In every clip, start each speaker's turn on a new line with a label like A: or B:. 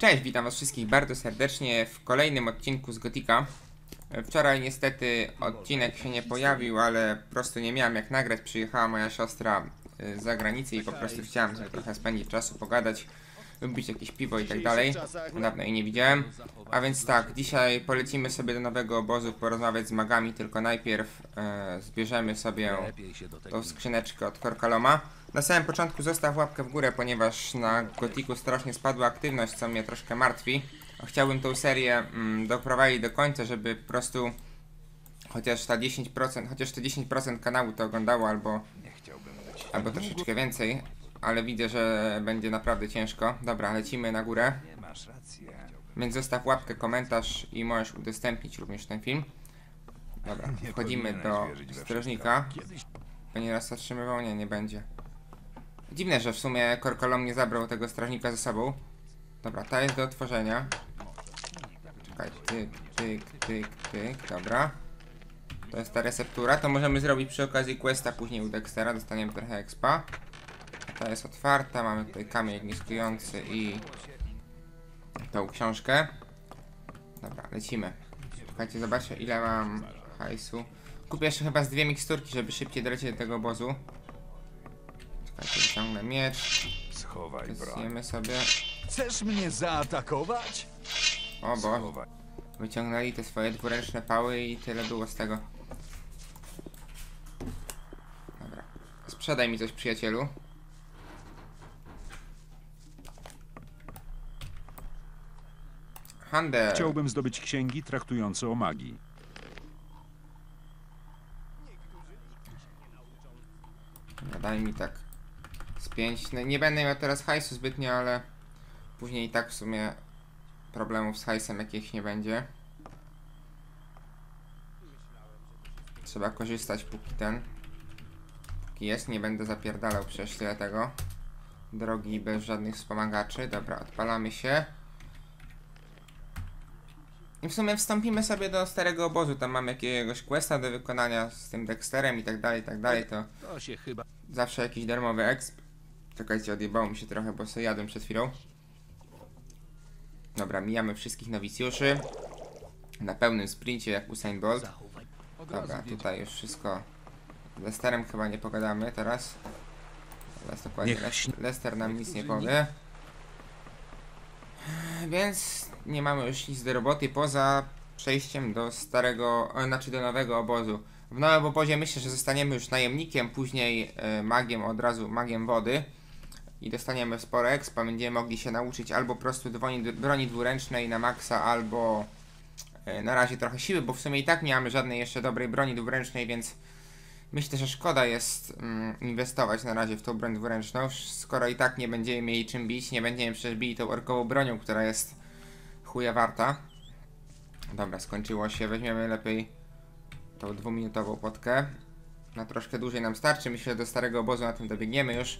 A: Cześć, witam was wszystkich bardzo serdecznie w kolejnym odcinku z Gotika. Wczoraj niestety odcinek się nie pojawił, ale po prostu nie miałem jak nagrać. Przyjechała moja siostra z zagranicy i po prostu chciałem sobie trochę spędzić czasu, pogadać, wypić jakieś piwo i tak dalej. Dawno jej nie widziałem. A więc tak, dzisiaj polecimy sobie do nowego obozu porozmawiać z magami, tylko najpierw zbierzemy sobie tą skrzyneczkę od Korkaloma. Na samym początku zostaw łapkę w górę, ponieważ na Gotiku strasznie spadła aktywność, co mnie troszkę martwi. Chciałbym tą serię doprowadzić do końca, żeby po prostu chociaż te 10% kanału to oglądało, albo troszeczkę więcej. Ale widzę, że będzie naprawdę ciężko. Dobra, lecimy na górę. Więc zostaw łapkę, komentarz i możesz udostępnić również ten film. Dobra, wchodzimy do strażnika. Będzie nas zatrzymywał? Nie będzie. Dziwne, że w sumie Korkalom nie zabrał tego strażnika ze sobą. Dobra, ta jest do otworzenia. Czekaj, tyk, dobra. To jest ta receptura, to możemy zrobić przy okazji questa później u Dextera, dostaniemy trochę expa. Ta jest otwarta, mamy tutaj kamień ognisklujący i tą książkę. Dobra, lecimy. Czekajcie, zobaczę ile mam hajsu. Kupię jeszcze chyba z 2 miksturki, żeby szybciej dolecieć do tego obozu. Czekajcie, wyciągnę miecz. Zjemy sobie.
B: Chcesz mnie zaatakować?
A: O bo. Wyciągnęli te swoje dwuręczne pały i tyle było z tego. Dobra. Sprzedaj mi coś, przyjacielu. Handel.
B: Chciałbym zdobyć księgi traktujące o magii.
A: No, daj mi tak z 5. No, nie będę miał teraz hajsu zbytnio, ale później i tak w sumie problemów z hajsem jakichś nie będzie. Trzeba korzystać póki jest, nie będę zapierdalał przecież tyle tego. Drogi bez żadnych wspomagaczy. Dobra, odpalamy się. I w sumie wstąpimy sobie do starego obozu, tam mamy jakiegoś questa do wykonania z tym Dexterem i tak dalej, to
B: się chyba...
A: zawsze jakiś darmowy exp. Czekajcie, odjebało mi się trochę, bo sobie jadłem przed chwilą. Dobra, mijamy wszystkich nowicjuszy. Na pełnym sprincie jak Usain Bolt. Dobra, tutaj już wszystko. Z Lesterem chyba nie pogadamy teraz. Teraz dokładnie Lester nam nic nie powie. Więc nie mamy już nic do roboty poza przejściem do do nowego obozu. W nowym obozie myślę, że zostaniemy już najemnikiem, później magiem, od razu magiem wody. I dostaniemy sporo expa, będziemy mogli się nauczyć albo po prostu broni dwuręcznej na maksa, albo na razie trochę siły, bo w sumie i tak nie mamy żadnej jeszcze dobrej broni dwuręcznej, więc myślę, że szkoda jest inwestować na razie w tą broń dwuręczną, skoro i tak nie będziemy mieli czym bić, nie będziemy przecież bili tą orkową bronią, która jest chuja warta. Dobra, skończyło się, weźmiemy lepiej tą 2-minutową potkę. Na troszkę dłużej nam starczy, myślę, że do starego obozu na tym dobiegniemy już.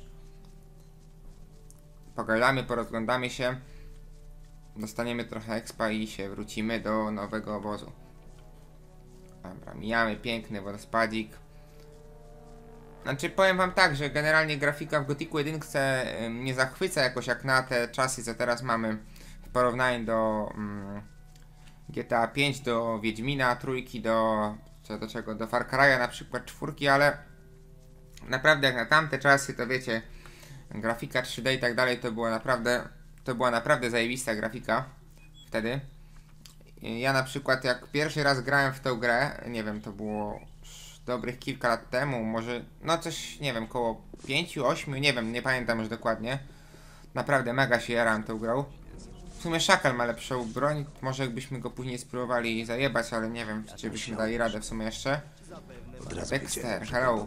A: Pogadamy, porozglądamy się. Dostaniemy trochę expa i się wrócimy do nowego obozu. Dobra, mijamy piękny wodospadzik. Znaczy powiem wam tak, że generalnie grafika w Gotiku 1 nie zachwyca jakoś jak na te czasy, co teraz mamy w porównaniu do GTA 5, do Wiedźmina trójki, do czego, do Far Cry'a na przykład 4, ale naprawdę jak na tamte czasy, to wiecie, grafika 3D i tak dalej, to była naprawdę zajebista grafika wtedy. Ja na przykład jak pierwszy raz grałem w tę grę, nie wiem, to było dobrych kilka lat temu, może, no coś, nie wiem, koło 5, 8, nie wiem, nie pamiętam już dokładnie. Naprawdę mega się jarałem tą grą. W sumie Szakal ma lepszą broń, może jakbyśmy go później spróbowali zajebać, ale nie wiem, czy byśmy dali radę w sumie jeszcze. Dexter, hello.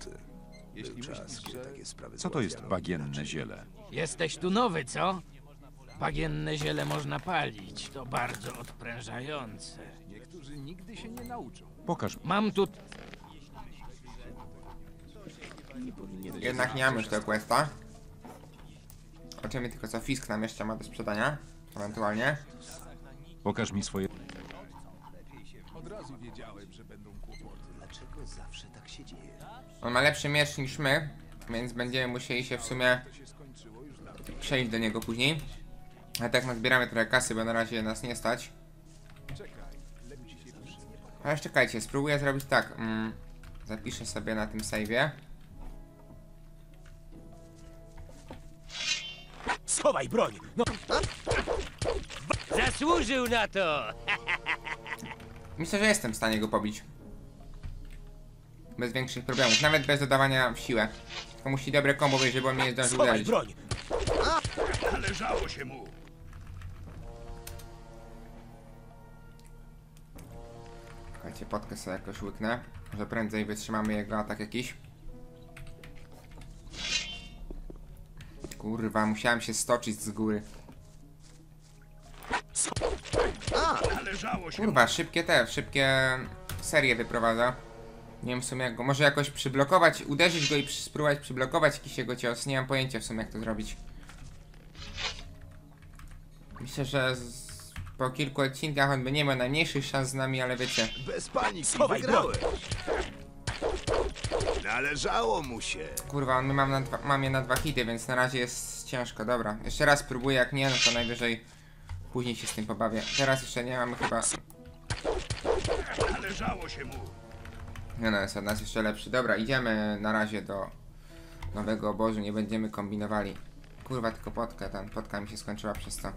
B: Co to jest bagienne ziele?
C: Jesteś tu nowy, co? Bagienne ziele można palić. To bardzo odprężające.
B: Niektórzy nigdy się nie nauczą. Pokaż.
C: Mam tu...
A: Jednak nie mamy już tego questa. Zobaczymy tylko co Fisk nam jeszcze ma do sprzedania, ewentualnie.
B: Pokaż mi swoje...
A: On ma lepszy miecz niż my, więc będziemy musieli się w sumie przejść do niego później. A tak nazbieramy trochę kasy, bo na razie nas nie stać. Ale czekajcie, spróbuję zrobić tak. Zapiszę sobie na tym save'ie.
D: Schowaj broń! No,
C: Zasłużył na to!
A: Myślę, że jestem w stanie go pobić. Bez większych problemów, nawet bez dodawania w siłę. Tylko musi dobre kombo wyjść, żeby on mnie nie zdążył
D: schowaj
A: uderzyć.
D: broń!
E: Należało się mu.
A: Czekajcie, potkę sobie jakoś łyknę. Może prędzej wytrzymamy jego atak jakiś. Kurwa, musiałem się stoczyć z góry.
E: Należało się
A: Kurwa, szybkie serie wyprowadza. Nie wiem w sumie jak go, może jakoś przyblokować, uderzyć go i spróbować przyblokować jakiś jego cios. Nie mam pojęcia w sumie jak to zrobić. Myślę, że po kilku odcinkach on by nie miał najmniejszych szans z nami, ale wiecie.
E: bez paniki.
D: Schowaj
E: Wygrałeś. Należało mu się.
A: Kurwa, on mam je na 2 hity, więc na razie jest ciężko. Dobra, jeszcze raz spróbuję, jak nie, no to najwyżej później się z tym pobawię. Teraz jeszcze nie mamy chyba...
E: Należało się mu.
A: No, jest od nas jeszcze lepszy. Dobra, idziemy na razie do nowego obozu, nie będziemy kombinowali. Kurwa, tylko potka mi się skończyła przez to.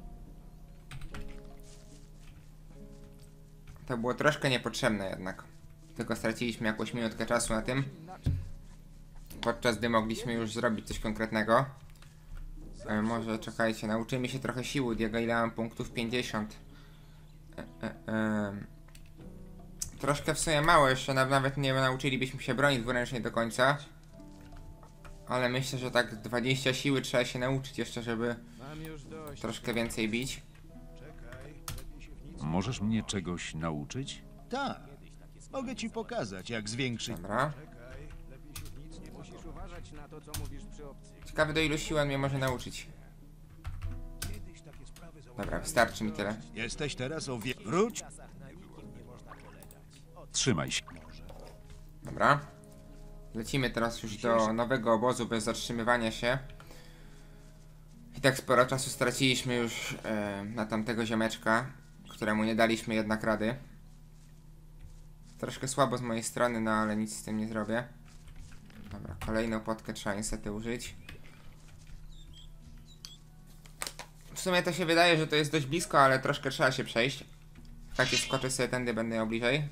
A: To było troszkę niepotrzebne jednak. Tylko straciliśmy jakąś minutkę czasu na tym. Podczas gdy mogliśmy już zrobić coś konkretnego. Może czekajcie, nauczymy się trochę siły od jego, ile mam punktów? 50. Troszkę w sumie mało jeszcze, nawet nie nauczylibyśmy się broni dwuręcznej do końca. Ale myślę, że tak 20 siły trzeba się nauczyć jeszcze, żeby troszkę więcej bić.
B: Możesz mnie czegoś nauczyć?
F: Tak. Mogę ci pokazać, jak zwiększyć.
A: Dobra. Ciekawe, do ilu sił on mnie może nauczyć. Dobra, wystarczy mi tyle.
F: Jesteś teraz Wróć.
B: Trzymaj się.
A: Dobra. Lecimy teraz już do nowego obozu bez zatrzymywania się. I tak sporo czasu straciliśmy już na tamtego ziomeczka, któremu nie daliśmy jednak rady. Troszkę słabo z mojej strony, no ale nic z tym nie zrobię. Dobra, kolejną potkę trzeba niestety użyć. W sumie to się wydaje, że to jest dość blisko, ale troszkę trzeba się przejść. Tak, skoczę sobie tędy, będę miał bliżej.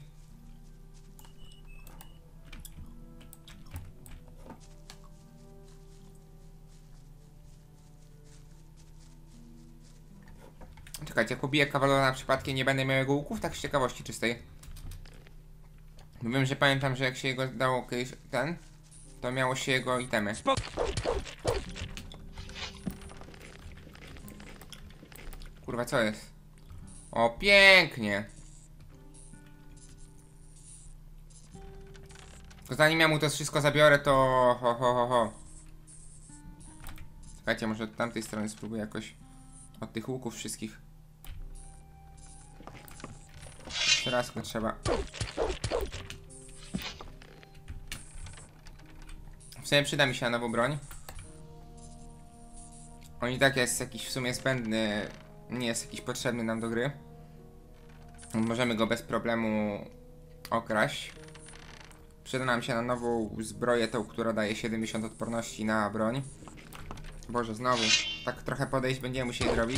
A: Czekajcie, jak pobiję kawalona przypadkiem, nie będę miał jego łuków, tak z ciekawości czystej. Bo wiem, że pamiętam, że jak się jego dało kiedyś to miało się jego itemy. Kurwa, co jest? O, pięknie! Tylko zanim ja mu to wszystko zabiorę, to ho. Czekajcie, może od tamtej strony spróbuję jakoś od tych łuków wszystkich. Jeszcze raz go trzeba. W sumie przyda mi się na nową broń. On i tak jest jakiś w sumie zbędny, nie jest jakiś potrzebny nam do gry. Możemy go bez problemu okraść. Przyda nam się na nową zbroję, tą, która daje 70 odporności na broń. Boże, znowu. Tak trochę podejść będziemy musieli zrobić.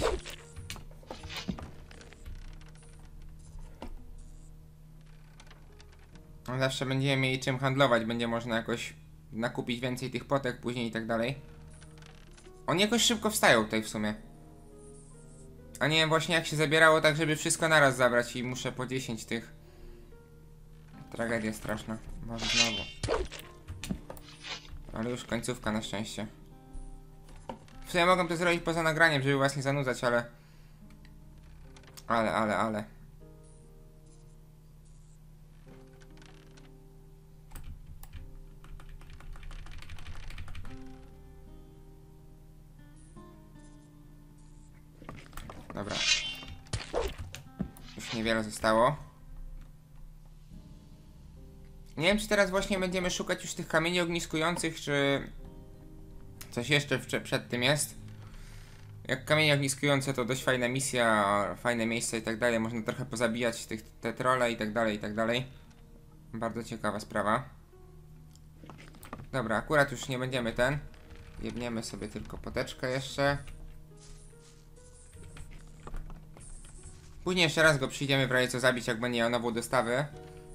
A: Zawsze będziemy mieli czym handlować, będzie można jakoś nakupić więcej tych potek później i tak dalej. Oni jakoś szybko wstają tutaj w sumie. A nie wiem właśnie jak się zabierało tak, żeby wszystko naraz zabrać i muszę po 10 tych. Tragedia straszna. Może znowu. Ale już końcówka na szczęście. W sumie mogę to zrobić poza nagraniem, żeby was nie zanudzać, ale... Ale... Dobra. Już niewiele zostało. Nie wiem, czy teraz właśnie będziemy szukać już tych kamieni ogniskujących, czy... coś jeszcze przed tym jest. Jak kamienie ogniskujące to dość fajna misja, fajne miejsca i tak dalej. Można trochę pozabijać te trolle i tak dalej, i tak dalej. Bardzo ciekawa sprawa. Dobra, akurat już nie będziemy jebniemy sobie tylko poteczkę jeszcze. Później jeszcze raz go przyjdziemy w razie co zabić, jak będzie miał nową dostawę.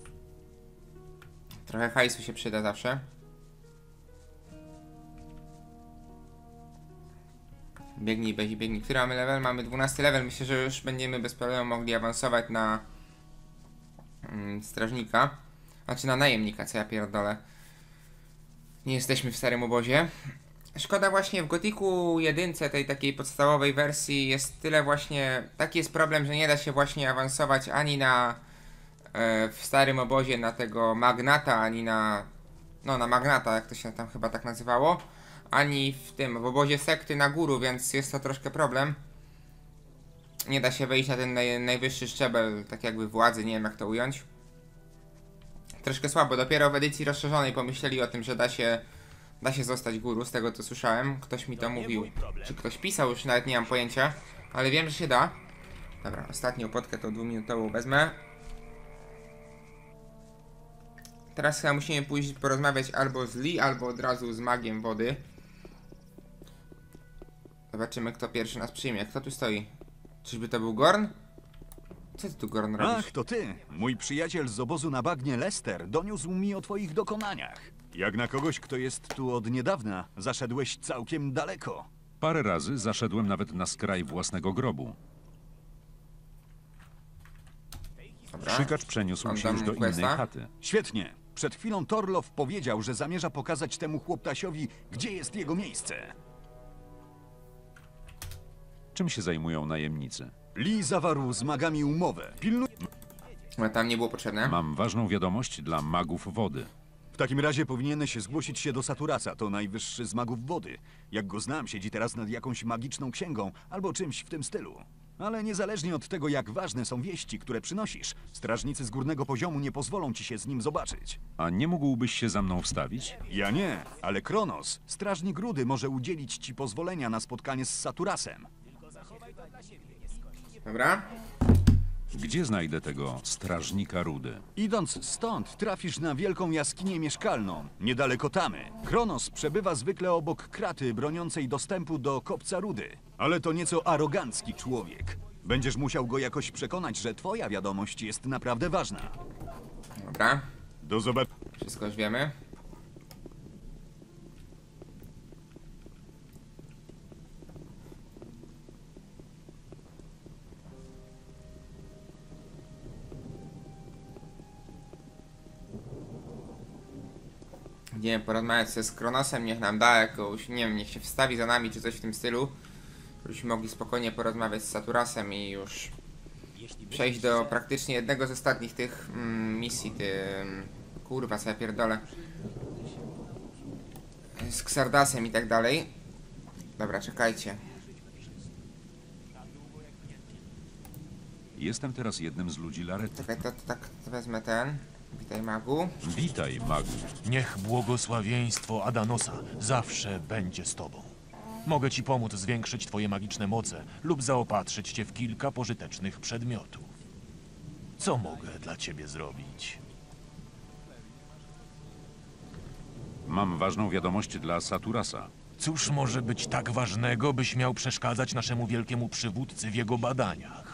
A: Trochę hajsu się przyda zawsze. Biegnij, Bezi, biegnij. Który mamy level? Mamy 12 level. Myślę, że już będziemy bez problemu mogli awansować na strażnika. Znaczy na najemnika, co ja pierdolę. Nie jesteśmy w starym obozie. Szkoda właśnie w Gothicu 1, tej takiej podstawowej wersji, jest tyle właśnie... Taki jest problem, że nie da się właśnie awansować ani na... w starym obozie na tego magnata, ani na... No na magnata, jak to się tam chyba tak nazywało. Ani w obozie sekty na górę, więc jest to troszkę problem. Nie da się wejść na ten najwyższy szczebel, tak jakby władzy, nie wiem jak to ująć. Troszkę słabo, dopiero w edycji rozszerzonej pomyśleli o tym, że da się zostać guru, z tego co słyszałem. Ktoś mi to mówił, czy ktoś pisał, już nawet nie mam pojęcia, ale wiem, że się da. Dobra, ostatnią potkę tą 2-minutową wezmę. Teraz chyba musimy pójść porozmawiać albo z Lee, albo od razu z magiem wody. Zobaczymy, kto pierwszy nas przyjmie. Kto tu stoi? Czyżby to był Gorn? Co ty tu, Gorn, robisz?
G: Ach, to ty. Mój przyjaciel z obozu na bagnie Lester doniósł mi o twoich dokonaniach. Jak na kogoś, kto jest tu od niedawna, zaszedłeś całkiem daleko.
B: Parę razy zaszedłem nawet na skraj własnego grobu.
A: Dobra.
B: Szykacz przeniósł się
A: Oddam
B: już do
A: mu questa.
B: innej chaty.
G: Świetnie. Przed chwilą Torlow powiedział, że zamierza pokazać temu chłoptasiowi, gdzie jest jego miejsce.
B: Czym się zajmują najemnicy?
G: Lee zawarł z magami umowę.
A: Ale tam nie było potrzebne.
B: Mam ważną wiadomość dla magów wody.
G: W takim razie powinieneś zgłosić się do Saturasa, to najwyższy z magów wody. Jak go znam, siedzi teraz nad jakąś magiczną księgą albo czymś w tym stylu. Ale niezależnie od tego, jak ważne są wieści, które przynosisz, strażnicy z górnego poziomu nie pozwolą ci się z nim zobaczyć.
B: A nie mógłbyś się za mną wstawić?
G: Ja nie, ale Kronos, strażnik Rudy, może udzielić ci pozwolenia na spotkanie z Saturasem.
A: Dobra.
B: Gdzie znajdę tego strażnika Rudy?
G: Idąc stąd, trafisz na wielką jaskinię mieszkalną, niedaleko Tamy. Kronos przebywa zwykle obok kraty broniącej dostępu do kopca Rudy. Ale to nieco arogancki człowiek. Będziesz musiał go jakoś przekonać, że twoja wiadomość jest naprawdę ważna.
A: Dobra.
G: Do zobaczenia.
A: Wszystko już wiemy. Nie wiem, porozmawiać sobie z Kronosem, niech nam da jakąś, nie wiem, niech się wstawi za nami czy coś w tym stylu. Żebyśmy mogli spokojnie porozmawiać z Saturasem i już przejść do praktycznie jednego z ostatnich tych misji, kurwa, co ja pierdolę. Z Xardasem i tak dalej. Dobra, czekajcie.
B: Jestem teraz jednym z ludzi Larety.
A: Czekaj, to wezmę ten. Witaj, magu.
B: Witaj, magu.
D: Niech błogosławieństwo Adanosa zawsze będzie z tobą. Mogę ci pomóc zwiększyć twoje magiczne moce lub zaopatrzyć cię w kilka pożytecznych przedmiotów. Co mogę dla ciebie zrobić?
B: Mam ważną wiadomość dla Saturasa.
D: Cóż może być tak ważnego, byś miał przeszkadzać naszemu wielkiemu przywódcy w jego badaniach?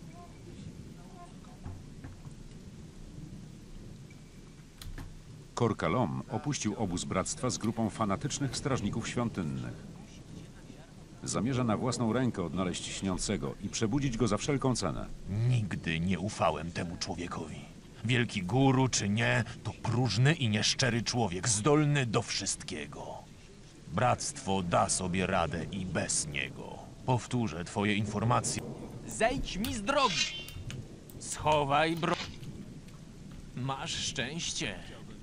B: Korkalom opuścił obóz bractwa z grupą fanatycznych strażników świątynnych. Zamierza na własną rękę odnaleźć śniącego i przebudzić go za wszelką cenę.
D: Nigdy nie ufałem temu człowiekowi. Wielki guru czy nie, to próżny i nieszczery człowiek, zdolny do wszystkiego. Bractwo da sobie radę i bez niego. Powtórzę twoje informacje.
C: Zejdź mi z drogi! Schowaj broń. Masz szczęście.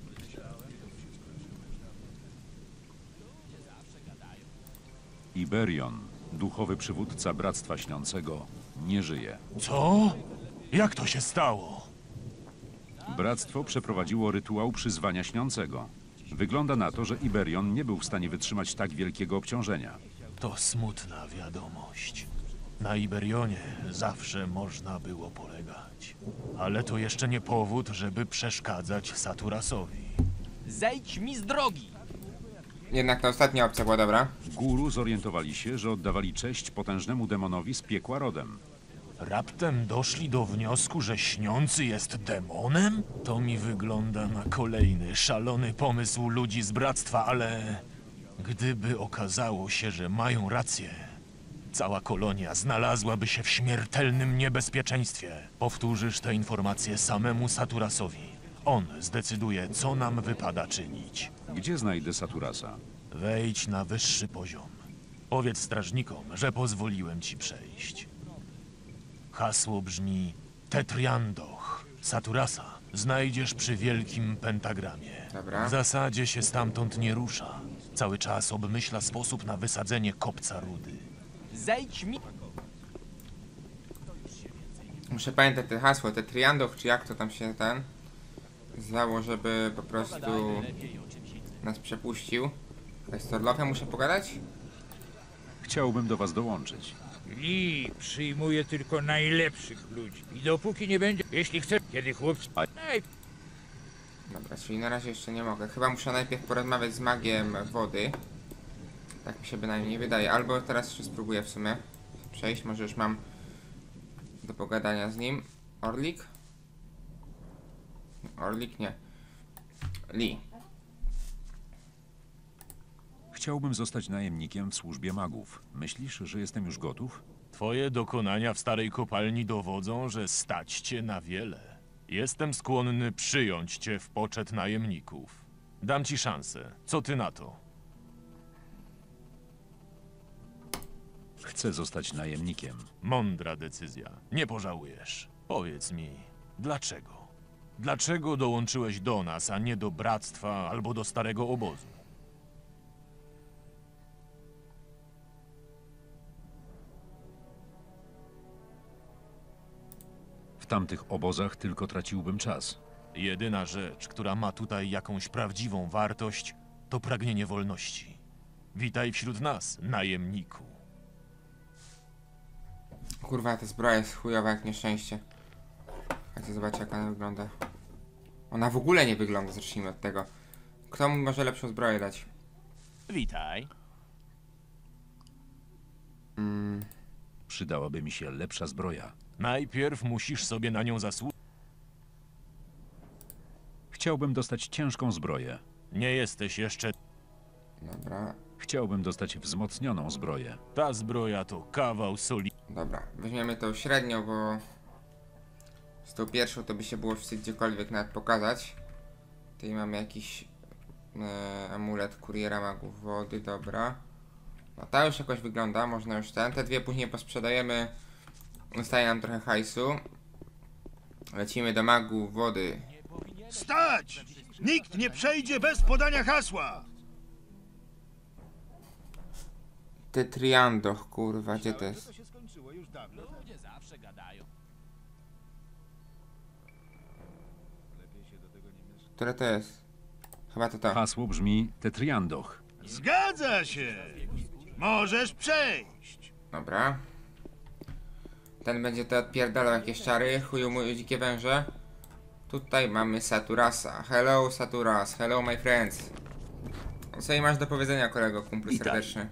B: Iberion, duchowy przywódca Bractwa Śniącego, nie żyje.
D: Co? Jak to się stało?
B: Bractwo przeprowadziło rytuał przyzwania Śniącego. Wygląda na to, że Iberion nie był w stanie wytrzymać tak wielkiego obciążenia.
D: To smutna wiadomość. Na Iberionie zawsze można było polegać. Ale to jeszcze nie powód, żeby przeszkadzać Saturasowi.
C: Zejdź mi z drogi!
A: Jednak ta ostatnia opcja była dobra.
B: Guru zorientowali się, że oddawali cześć potężnemu demonowi z piekła rodem.
D: Raptem doszli do wniosku, że śniący jest demonem? To mi wygląda na kolejny szalony pomysł ludzi z bractwa, ale gdyby okazało się, że mają rację, cała kolonia znalazłaby się w śmiertelnym niebezpieczeństwie. Powtórzysz tę informację samemu Saturasowi. On zdecyduje, co nam wypada czynić.
B: Gdzie znajdę Saturasa?
D: Wejdź na wyższy poziom. Powiedz strażnikom, że pozwoliłem ci przejść. Hasło brzmi Tetriandoch. Saturasa znajdziesz przy wielkim pentagramie.
A: Dobra.
D: W zasadzie się stamtąd nie rusza. Cały czas obmyśla sposób na wysadzenie kopca rudy.
C: Zejdź mi...
A: Muszę pamiętać te hasło, te triandoch, czy jak to tam się zwało, żeby po prostu nas przepuścił. Z Torlofem muszę pogadać?
B: Chciałbym do was dołączyć.
H: Lee przyjmuje tylko najlepszych ludzi. I dopóki nie będzie... Jeśli chce... Kiedy chłopcy... Ej,
A: Dobra, czyli na razie jeszcze nie mogę. Chyba muszę najpierw porozmawiać z magiem wody. Tak mi się bynajmniej wydaje. Albo teraz jeszcze spróbuję w sumie przejść. Może już mam do pogadania z nim. Orlik? Orlik nie. Lee.
B: Chciałbym zostać najemnikiem w służbie magów. Myślisz, że jestem już gotów?
D: Twoje dokonania w starej kopalni dowodzą, że stać cię na wiele. Jestem skłonny przyjąć cię w poczet najemników. Dam ci szansę. Co ty na to?
B: Chcę zostać najemnikiem.
D: Mądra decyzja. Nie pożałujesz. Powiedz mi, dlaczego? Dlaczego dołączyłeś do nas, a nie do bractwa albo do starego obozu?
B: W tamtych obozach tylko traciłbym czas.
D: Jedyna rzecz, która ma tutaj jakąś prawdziwą wartość, to pragnienie wolności. Witaj wśród nas, najemniku.
A: Kurwa, ta zbroja jest chujowa jak nieszczęście. Chodźcie zobaczyć, jak ona wygląda. Ona w ogóle nie wygląda, zacznijmy od tego. Kto mi może lepszą zbroję dać?
D: Witaj.
B: Przydałaby mi się lepsza zbroja.
D: Najpierw musisz sobie na nią zasłużyć.
B: Chciałbym dostać ciężką zbroję.
D: Nie jesteś jeszcze...
A: Dobra,
B: Chciałbym dostać wzmocnioną zbroję.
D: Ta zbroja to kawał soli...
A: dobra. Weźmiemy tą średnią, bo z tą pierwszą to by się było wstyd gdziekolwiek nawet pokazać. Tutaj mamy jakiś amulet kuriera magów wody, dobra. No ta już jakoś wygląda, można już te dwie później posprzedajemy. Zostaje nam trochę hajsu. Lecimy do magów wody.
F: Stać! Nikt nie przejdzie bez podania hasła!
A: Te triandoch, kurwa, gdzie to jest?
F: się skończyło już dawno.
A: Które to jest? Chyba to.
B: Hasło brzmi Tetriandoch.
F: Zgadza się! Możesz przejść!
A: Dobra. Ten będzie to odpierdalał jakieś czary. Chuju mój dzikie węże. Tutaj mamy Saturasa. Hello Saturas, hello my friends. Co jej masz do powiedzenia, kolego, kumplu serdeczny?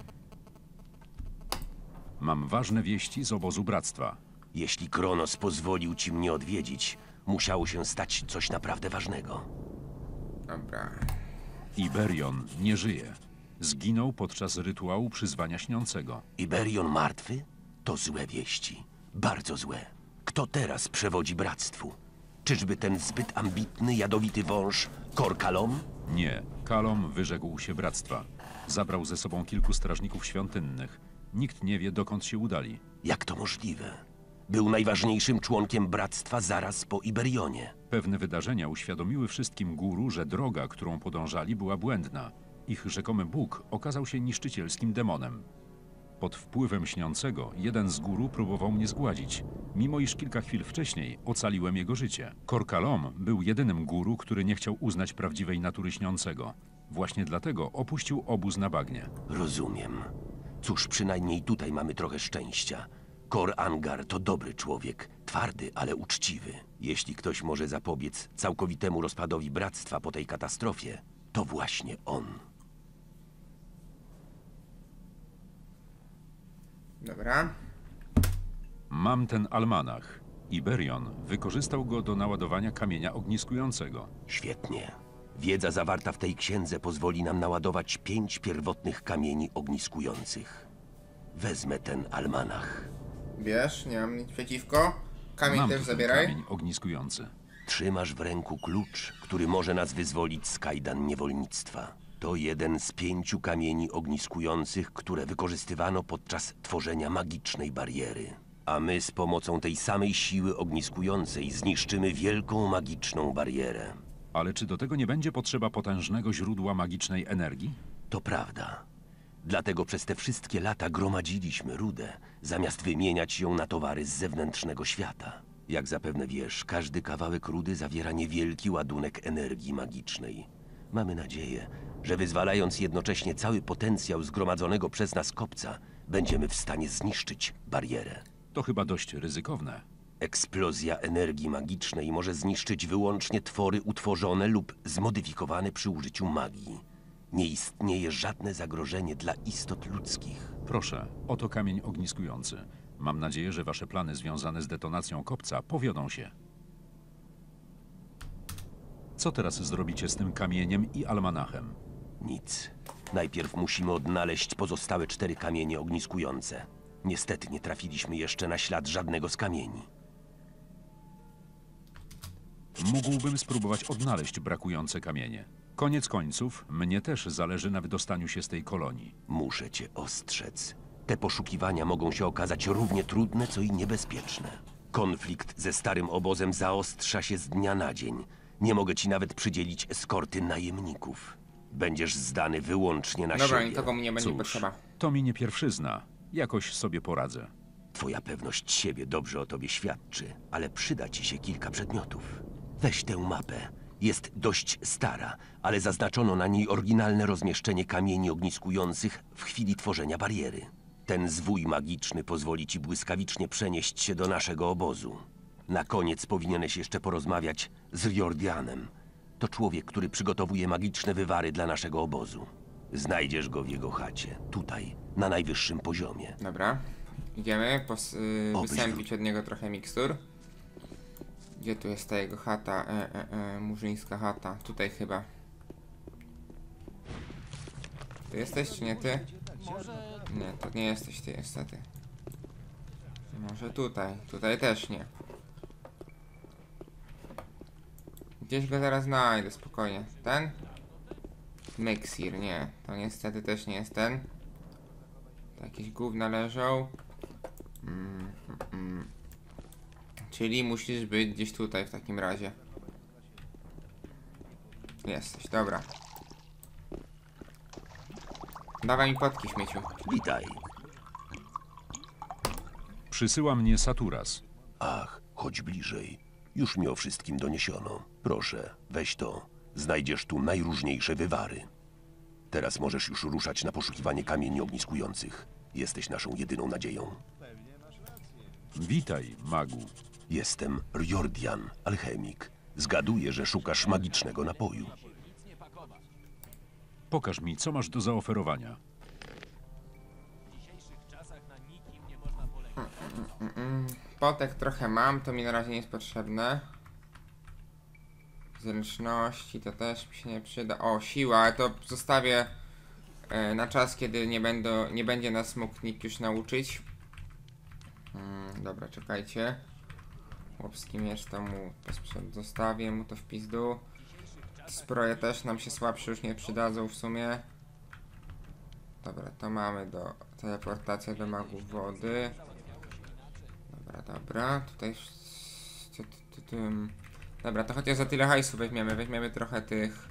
B: Mam ważne wieści z obozu bractwa.
I: Jeśli Kronos pozwolił ci mnie odwiedzić, musiało się stać coś naprawdę ważnego.
A: Dobra.
B: Iberion nie żyje. Zginął podczas rytuału przyzwania śniącego.
I: Iberion martwy? To złe wieści. Bardzo złe. Kto teraz przewodzi bractwu? Czyżby ten zbyt ambitny, jadowity wąż Korkalom?
B: Nie, Kalom wyrzekł się bractwa. Zabrał ze sobą kilku strażników świątynnych. Nikt nie wie, dokąd się udali.
I: Jak to możliwe? Był najważniejszym członkiem bractwa zaraz po Iberionie.
B: Pewne wydarzenia uświadomiły wszystkim guru, że droga, którą podążali, była błędna. Ich rzekomy Bóg okazał się niszczycielskim demonem. Pod wpływem śniącego jeden z guru próbował mnie zgładzić, mimo iż kilka chwil wcześniej ocaliłem jego życie. Korkalom był jedynym guru, który nie chciał uznać prawdziwej natury śniącego. Właśnie dlatego opuścił obóz na bagnie.
I: Rozumiem. Cóż, przynajmniej tutaj mamy trochę szczęścia. Kor Angar to dobry człowiek, twardy, ale uczciwy. Jeśli ktoś może zapobiec całkowitemu rozpadowi bractwa po tej katastrofie, to właśnie on.
A: Dobra.
B: Mam ten almanach. Iberion wykorzystał go do naładowania kamienia ogniskującego.
I: Świetnie. Wiedza zawarta w tej księdze pozwoli nam naładować 5 pierwotnych kamieni ogniskujących. Wezmę ten almanach.
A: Bierz, nie mam nic przeciwko. Kamień
B: Mam
A: też
B: tu ten
A: zabieraj.
B: kamień ogniskujący.
I: Trzymasz w ręku klucz, który może nas wyzwolić z kajdan niewolnictwa. To jeden z 5 kamieni ogniskujących, które wykorzystywano podczas tworzenia magicznej bariery. A my z pomocą tej samej siły ogniskującej zniszczymy wielką magiczną barierę.
B: Ale czy do tego nie będzie potrzeba potężnego źródła magicznej energii?
I: To prawda. Dlatego przez te wszystkie lata gromadziliśmy rudę, zamiast wymieniać ją na towary z zewnętrznego świata. Jak zapewne wiesz, każdy kawałek rudy zawiera niewielki ładunek energii magicznej. Mamy nadzieję, że wyzwalając jednocześnie cały potencjał zgromadzonego przez nas kopca, będziemy w stanie zniszczyć barierę.
B: To chyba dość ryzykowne.
I: Eksplozja energii magicznej może zniszczyć wyłącznie twory utworzone lub zmodyfikowane przy użyciu magii. Nie istnieje żadne zagrożenie dla istot ludzkich.
B: Proszę, oto kamień ogniskujący. Mam nadzieję, że wasze plany związane z detonacją kopca powiodą się. Co teraz zrobicie z tym kamieniem i almanachem?
I: Nic. Najpierw musimy odnaleźć pozostałe 4 kamienie ogniskujące. Niestety nie trafiliśmy jeszcze na ślad żadnego z kamieni.
B: Mógłbym spróbować odnaleźć brakujące kamienie. Koniec końców, mnie też zależy na wydostaniu się z tej kolonii.
I: Muszę cię ostrzec. Te poszukiwania mogą się okazać równie trudne, co i niebezpieczne. Konflikt ze starym obozem zaostrza się z dnia na dzień. Nie mogę ci nawet przydzielić eskorty najemników. Będziesz zdany wyłącznie na
A: Dobra,
I: siebie.
A: nikogo mi nie będzie
B: Cóż,
A: potrzeba.
B: to mi nie pierwszyzna. Jakoś sobie poradzę.
I: Twoja pewność siebie dobrze o tobie świadczy, ale przyda ci się kilka przedmiotów. Weź tę mapę. Jest dość stara, ale zaznaczono na niej oryginalne rozmieszczenie kamieni ogniskujących w chwili tworzenia bariery. Ten zwój magiczny pozwoli ci błyskawicznie przenieść się do naszego obozu. Na koniec powinieneś jeszcze porozmawiać z Riordianem. To człowiek, który przygotowuje magiczne wywary dla naszego obozu. Znajdziesz go w jego chacie, tutaj, na najwyższym poziomie.
A: Dobra. Idziemy wysępić od niego trochę mikstur. Gdzie tu jest ta jego chata? Murzyńska chata. Tutaj chyba. Ty jesteś, czy nie ty? Nie, to nie jesteś ty, niestety. Może tutaj. Tutaj też nie. Gdzieś go zaraz znajdę, spokojnie. Ten? Mexir, nie. To niestety też nie jest ten. To jakieś gówna leżą. Czyli musisz być gdzieś tutaj w takim razie. Jesteś, dobra. Dawaj mi potki, śmieciu.
I: Witaj.
B: Przysyła mnie Saturas.
I: Ach, chodź bliżej. Już mi o wszystkim doniesiono. Proszę, weź to. Znajdziesz tu najróżniejsze wywary. Teraz możesz już ruszać na poszukiwanie kamieni ogniskujących. Jesteś naszą jedyną nadzieją.
B: Witaj, magu.
I: Jestem Riordian, alchemik. Zgaduję, że szukasz magicznego napoju.
B: Pokaż mi, co masz do zaoferowania.
A: Potek trochę mam, to mi na razie nie jest potrzebne. Zręczności to też mi się nie przyda. O, siła, ale to zostawię na czas, kiedy nie będzie nas mógł nikt już nauczyć. Dobra, czekajcie. Chłopski miecz to mu zostawię mu to w pizdu. Zbroje też nam się słabsze już nie przydadzą w sumie. Dobra, to mamy do teleportacja do magów wody. Dobra, tutaj... Dobra, to chociaż za tyle hajsu weźmiemy trochę tych...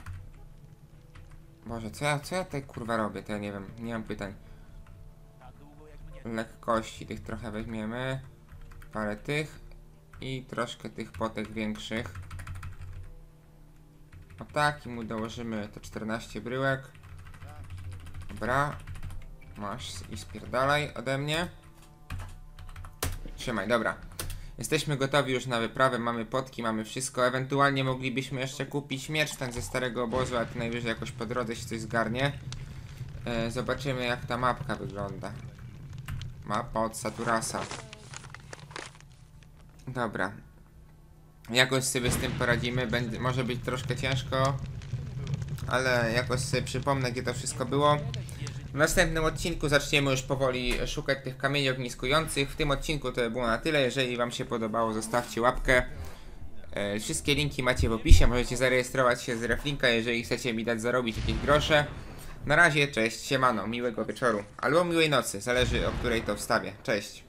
A: Boże, co ja tutaj kurwa robię, to ja nie wiem, nie mam pytań. Lekkości tych trochę weźmiemy. Parę tych. I troszkę tych potek większych. O tak, i mu dołożymy te 14 bryłek. Dobra. Masz i spierdalaj ode mnie. Trzymaj, dobra. Jesteśmy gotowi już na wyprawę, mamy potki, mamy wszystko. Ewentualnie moglibyśmy jeszcze kupić miecz ten ze starego obozu, ale to najwyżej jakoś po drodze się coś zgarnie. Zobaczymy jak ta mapka wygląda. Mapa od Saturasa. Dobra. Jakoś sobie z tym poradzimy, może być troszkę ciężko, ale jakoś sobie przypomnę gdzie to wszystko było. W następnym odcinku zaczniemy już powoli szukać tych kamieni ogniskujących. W tym odcinku to było na tyle. Jeżeli wam się podobało, zostawcie łapkę. Wszystkie linki macie w opisie. Możecie zarejestrować się z Reflinka, jeżeli chcecie mi dać zarobić jakieś grosze. Na razie, cześć, siemano, miłego wieczoru. Albo miłej nocy, zależy o której to wstawię. Cześć.